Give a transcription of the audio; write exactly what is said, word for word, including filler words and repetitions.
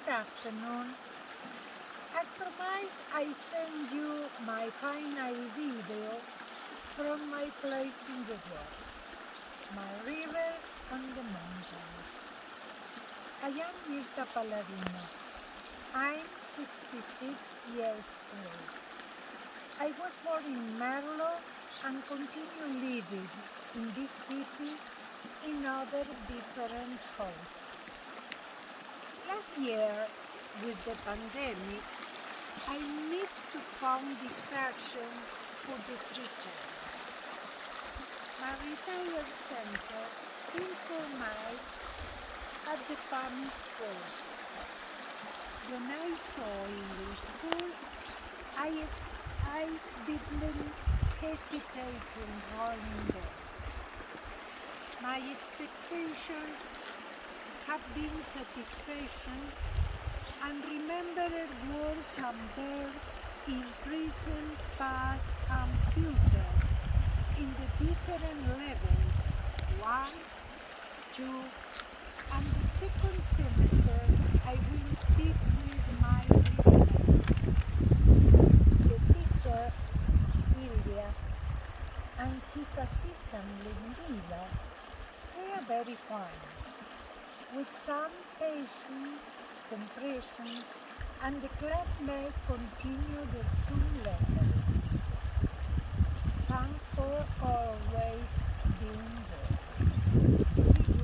Good afternoon. As promised, I send you my final video from my place in the world, my river on the mountains. I am Mirta Palladino. I'm sixty-six years old. I was born in Merlo and continue living in this city in other different houses. Last year, with the pandemic, I need to find distraction for the free time. My retired center informate at the Spanish course. When I saw English course, I, I didn't hesitate to enroll in them. My expectation have been satisfaction and remembered words and verbs in present, past and future in the different levels, one, two, and the second semester I will speak with my listeners. The teacher, Silvia, and his assistant, Lenida, were very fine, with some patient compression, and the classmates continue the two levels. Thank for always being there. See you.